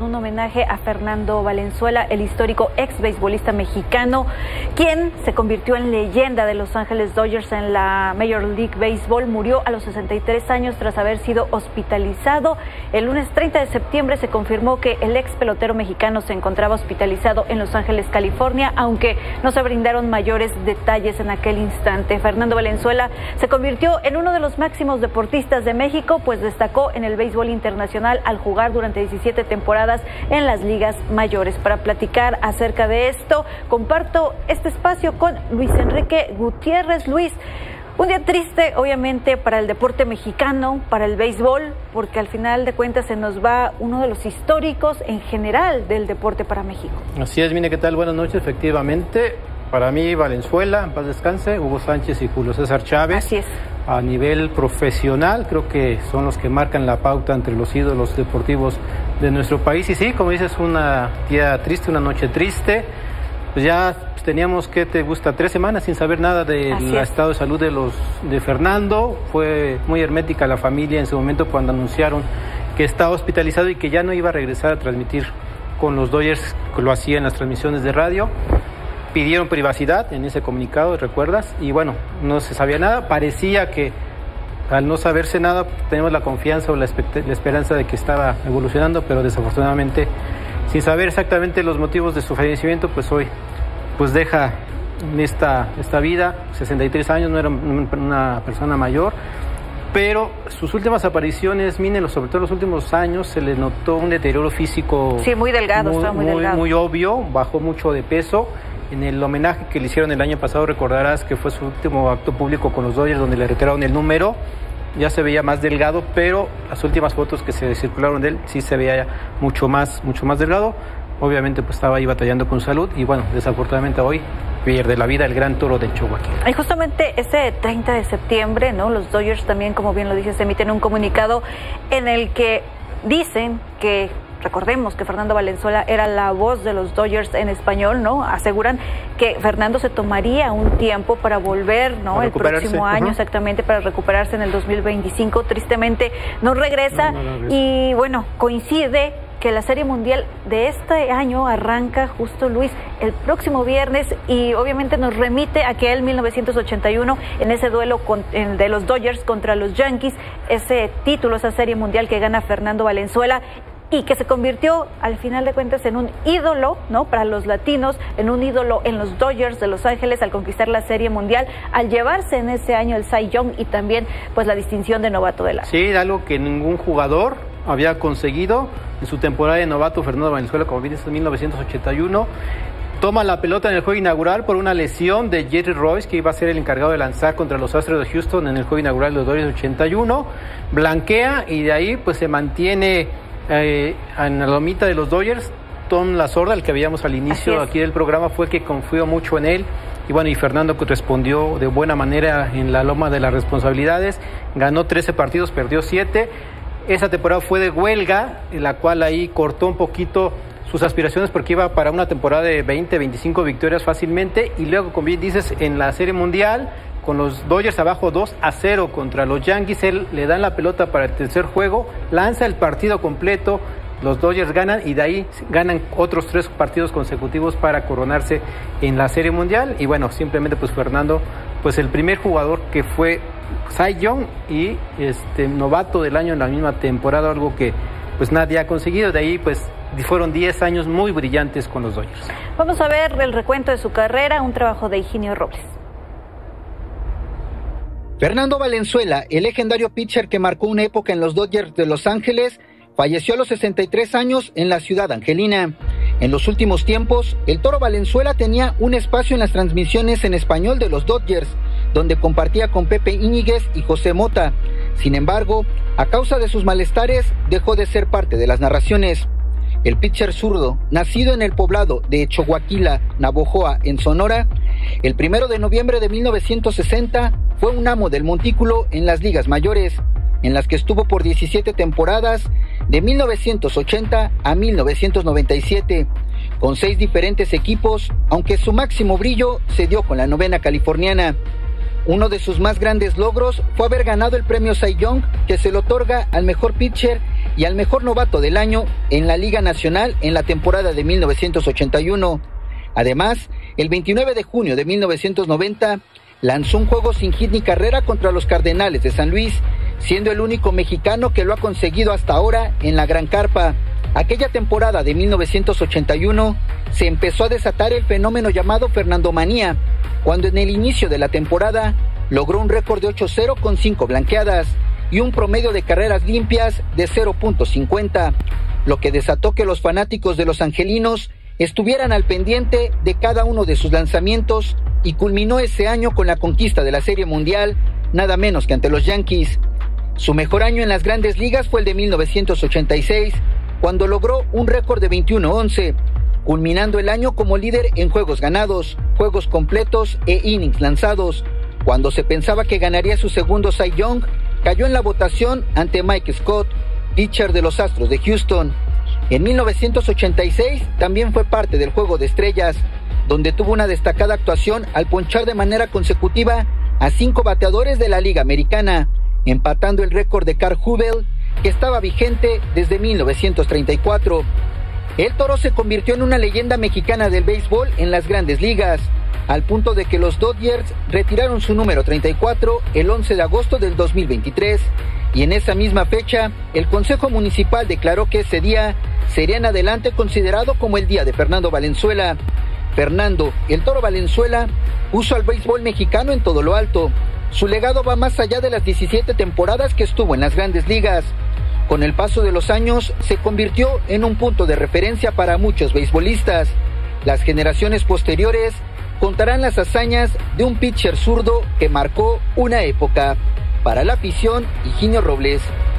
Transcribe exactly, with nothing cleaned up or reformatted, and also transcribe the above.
Un homenaje a Fernando Valenzuela, el histórico ex beisbolista mexicano, quien se convirtió en leyenda de Los Ángeles Dodgers en la Major League Baseball. Murió a los sesenta y tres años tras haber sido hospitalizado. El lunes treinta de septiembre se confirmó que el ex pelotero mexicano se encontraba hospitalizado en Los Ángeles, California, aunque no se brindaron mayores detalles en aquel instante. Fernando Valenzuela se convirtió en uno de los máximos deportistas de México, pues destacó en el béisbol internacional al jugar durante diecisiete temporadas en las ligas mayores. Para platicar acerca de esto, comparto este espacio con Luis Enrique Gutiérrez. Luis, un día triste obviamente para el deporte mexicano, para el béisbol, porque al final de cuentas se nos va uno de los históricos en general del deporte para México. Así es, Mine, ¿qué tal? Buenas noches. Efectivamente, para mí Valenzuela, en paz descanse, Hugo Sánchez y Julio César Chávez. Así es. A nivel profesional, creo que son los que marcan la pauta entre los ídolos deportivos de nuestro país. Y sí, como dices, una día triste, una noche triste. Pues ya pues, teníamos, ¿qué te gusta? Tres semanas sin saber nada del estado de salud de los de Fernando. Fue muy hermética la familia en su momento cuando anunciaron que estaba hospitalizado y que ya no iba a regresar a transmitir con los Dodgers, que lo hacía en las transmisiones de radio. Pidieron privacidad en ese comunicado, ¿recuerdas? Y bueno, no se sabía nada. Parecía que al no saberse nada tenemos la confianza o la, la esperanza de que estaba evolucionando, pero desafortunadamente, sin saber exactamente los motivos de su fallecimiento, pues hoy pues deja esta, esta vida. Sesenta y tres años, no era una persona mayor, pero sus últimas apariciones, Mine, sobre todo en los últimos años, se le notó un deterioro físico. Sí, muy delgado, muy, estaba muy, muy delgado. Muy obvio, bajó mucho de peso. En el homenaje que le hicieron el año pasado, recordarás que fue su último acto público con los Dodgers, donde le retiraron el número. Ya se veía más delgado, pero las últimas fotos que se circularon de él sí se veía mucho más, mucho más delgado. Obviamente pues estaba ahí batallando con salud y bueno, desafortunadamente hoy pierde la vida el gran toro de Chihuahua. Y justamente ese treinta de septiembre, ¿no? Los Dodgers también, como bien lo dices, emiten un comunicado en el que dicen que, recordemos que Fernando Valenzuela era la voz de los Dodgers en español, ¿no? Aseguran que Fernando se tomaría un tiempo para volver, ¿no? El próximo año, uh-huh. exactamente, para recuperarse en el dos mil veinticinco. Tristemente no regresa, no, no regresa. Y bueno, coincide que la Serie Mundial de este año arranca justo, Luis, el próximo viernes y obviamente nos remite a aquel mil novecientos ochenta y uno en ese duelo con, en, de los Dodgers contra los Yankees, ese título, esa Serie Mundial que gana Fernando Valenzuela y que se convirtió al final de cuentas en un ídolo, ¿no? Para los latinos, en un ídolo en los Dodgers de Los Ángeles al conquistar la Serie Mundial, al llevarse en ese año el Cy Young y también pues la distinción de novato del año. Sí, algo que ningún jugador había conseguido en su temporada de novato. Fernando Valenzuela, como bien dices, en mil novecientos ochenta y uno, toma la pelota en el juego inaugural por una lesión de Jerry Royce, que iba a ser el encargado de lanzar contra los Astros de Houston en el juego inaugural de los Dodgers ochenta y uno, blanquea y de ahí pues se mantiene eh, en la lomita de los Dodgers. Tom Lasorda, el que veíamos al inicio aquí del programa, fue el que confió mucho en él. Y bueno, y Fernando respondió de buena manera en la loma de las responsabilidades. Ganó trece partidos, perdió siete. Esa temporada fue de huelga, en la cual ahí cortó un poquito sus aspiraciones porque iba para una temporada de veinte, veinticinco victorias fácilmente. Y luego, como bien dices, en la Serie Mundial, con los Dodgers abajo dos a cero contra los Yankees, él le dan la pelota para el tercer juego, lanza el partido completo, los Dodgers ganan y de ahí ganan otros tres partidos consecutivos para coronarse en la Serie Mundial. Y bueno, simplemente pues Fernando, pues el primer jugador que fue Cy Young y este novato del año en la misma temporada, algo que pues nadie ha conseguido. De ahí pues fueron diez años muy brillantes con los Dodgers. Vamos a ver el recuento de su carrera, un trabajo de Higinio Robles. Fernando Valenzuela, el legendario pitcher que marcó una época en los Dodgers de Los Ángeles, falleció a los sesenta y tres años en la ciudad angelina. En los últimos tiempos, el Toro Valenzuela tenía un espacio en las transmisiones en español de los Dodgers, donde compartía con Pepe Íñiguez y José Mota. Sin embargo, a causa de sus malestares, dejó de ser parte de las narraciones. El pitcher zurdo, nacido en el poblado de Choaquila, Navojoa, en Sonora, el primero de noviembre de mil novecientos sesenta, fue un amo del montículo en las ligas mayores, en las que estuvo por diecisiete temporadas, de mil novecientos ochenta a mil novecientos noventa y siete, con seis diferentes equipos, aunque su máximo brillo se dio con la novena californiana. Uno de sus más grandes logros fue haber ganado el premio Cy Young, que se le otorga al mejor pitcher y al mejor novato del año en la Liga Nacional en la temporada de mil novecientos ochenta y uno. Además, el veintinueve de junio de mil novecientos noventa, lanzó un juego sin hit ni carrera contra los Cardenales de San Luis, siendo el único mexicano que lo ha conseguido hasta ahora en la Gran Carpa. Aquella temporada de mil novecientos ochenta y uno se empezó a desatar el fenómeno llamado Fernandomanía, cuando en el inicio de la temporada logró un récord de ocho cero con cinco blanqueadas y un promedio de carreras limpias de cero punto cincuenta, lo que desató que los fanáticos de los angelinos estuvieran al pendiente de cada uno de sus lanzamientos y culminó ese año con la conquista de la Serie Mundial, nada menos que ante los Yankees. Su mejor año en las Grandes Ligas fue el de mil novecientos ochenta y seis, cuando logró un récord de veintiuno once, culminando el año como líder en juegos ganados, juegos completos e innings lanzados. Cuando se pensaba que ganaría su segundo Cy Young, cayó en la votación ante Mike Scott, pitcher de los Astros de Houston. En mil novecientos ochenta y seis también fue parte del Juego de Estrellas, donde tuvo una destacada actuación al ponchar de manera consecutiva a cinco bateadores de la Liga Americana, empatando el récord de Carl Hubel, que estaba vigente desde mil novecientos treinta y cuatro. El Toro se convirtió en una leyenda mexicana del béisbol en las Grandes Ligas, al punto de que los Dodgers retiraron su número treinta y cuatro el once de agosto del dos mil veintitrés, y en esa misma fecha, el Consejo Municipal declaró que ese día sería en adelante considerado como el día de Fernando Valenzuela. Fernando, el Toro Valenzuela, puso al béisbol mexicano en todo lo alto. Su legado va más allá de las diecisiete temporadas que estuvo en las Grandes Ligas. Con el paso de los años, se convirtió en un punto de referencia para muchos beisbolistas. Las generaciones posteriores contarán las hazañas de un pitcher zurdo que marcó una época. Para La Afición, Higinio Robles.